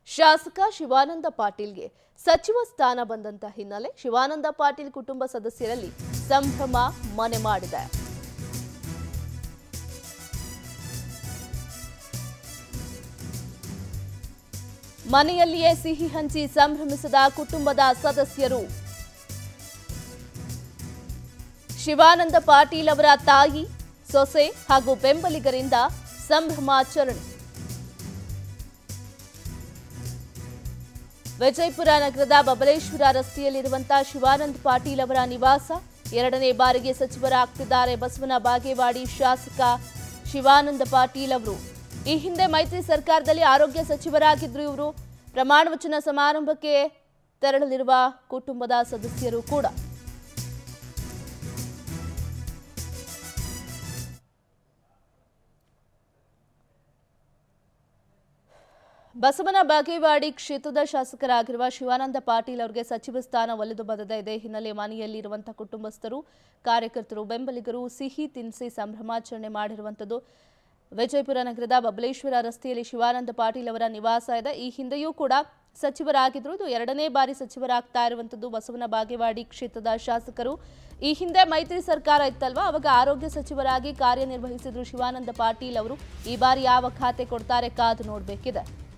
ಶಾಸಕ ಶಿವಾನಂದ ಪಾಟೀಲ್ಗೆ ಸಚಿವ ಸ್ಥಾನ ಬಂದಂತ ಹಿನ್ನೆಲೆ ಶಿವಾನಂದ ಪಾಟೀಲ್ ಕುಟುಂಬ ಸದಸ್ಯರಲ್ಲಿ ಸಂಭ್ರಮ ಮನೆ ಮಾಡಿದೆ. ಮನೆಯಲ್ಲಿಯೇ ಸಿಹಿ ಹಂಚಿ ಸಂಭ್ರಮಿಸಿದ ಕುಟುಂಬದ ಸದಸ್ಯರು. ಶಿವಾನಂದ ಪಾಟೀಲ್ ಅವರ ತಾಯಿ, ಸೊಸೆ ಹಾಗೂ ಬೆಂಬಲಿಗರಿಂದ ಸಂಭ್ರಮಾಚರಣೆ. ವಿಜಯಪುರ ನಗರದ ಬಬಲೇಶ್ವರ ರಸ್ತೆಯಲ್ಲಿರುವಂತಹ ಶಿವಾನಂದ ಪಾಟೀಲ್ ಅವರ ನಿವಾಸ. ಎರಡನೇ ಬಾರಿಗೆ ಸಚಿವರಾಗ್ತಿದ್ದಾರೆ ಬಸವನ ಬಾಗೇವಾಡಿ ಶಾಸಕ ಶಿವಾನಂದ ಪಾಟೀಲ್ ಅವರು. ಈ ಹಿಂದೆ ಮೈತ್ರಿ ಸರ್ಕಾರದಲ್ಲಿ ಆರೋಗ್ಯ ಸಚಿವರಾಗಿದ್ರು ಇವರು. ಪ್ರಮಾಣ ವಚನ ಸಮಾರಂಭಕ್ಕೆ ತೆರಳಲಿರುವ ಕುಟುಂಬದ ಸದಸ್ಯರು ಕೂಡ. ಬಸವನ ಬಾಗೇವಾಡಿ ಕ್ಷೇತ್ರದ ಶಾಸಕರಾಗಿರುವ ಶಿವಾನಂದ ಪಾಟೀಲ್ ಅವರಿಗೆ ಸಚಿವ ಸ್ಥಾನ ಒಲಿದು ಬಂದಿದೆ. ಇದೇ ಹಿನ್ನೆಲೆ ಮನೆಯಲ್ಲಿರುವಂತಹ ಕುಟುಂಬಸ್ಥರು, ಕಾರ್ಯಕರ್ತರು, ಬೆಂಬಲಿಗರು ಸಿಹಿ ತಿನಿಸಿ ಸಂಭ್ರಮಾಚರಣೆ ಮಾಡಿರುವಂಥದ್ದು. ವಿಜಯಪುರ ನಗರದ ಬಬಲೇಶ್ವರ ರಸ್ತೆಯಲ್ಲಿ ಶಿವಾನಂದ ಪಾಟೀಲ್ ಅವರ ನಿವಾಸ ಇದೆ. ಈ ಹಿಂದೆಯೂ ಕೂಡ ಸಚಿವರಾಗಿದ್ರು. ಇದು ಎರಡನೇ ಬಾರಿ ಸಚಿವರಾಗ್ತಾ ಇರುವಂಥದ್ದು ಬಸವನ ಬಾಗೇವಾಡಿ ಕ್ಷೇತ್ರದ ಶಾಸಕರು. ಈ ಹಿಂದೆ ಮೈತ್ರಿ ಸರ್ಕಾರ ಇತ್ತಲ್ವಾ, ಅವಾಗ ಆರೋಗ್ಯ ಸಚಿವರಾಗಿ ಕಾರ್ಯನಿರ್ವಹಿಸಿದ್ರು ಶಿವಾನಂದ ಪಾಟೀಲ್ ಅವರು. ಈ ಬಾರಿ ಯಾವ ಖಾತೆ ಕೊಡ್ತಾರೆ ಕಾದು ನೋಡಬೇಕಿದೆ.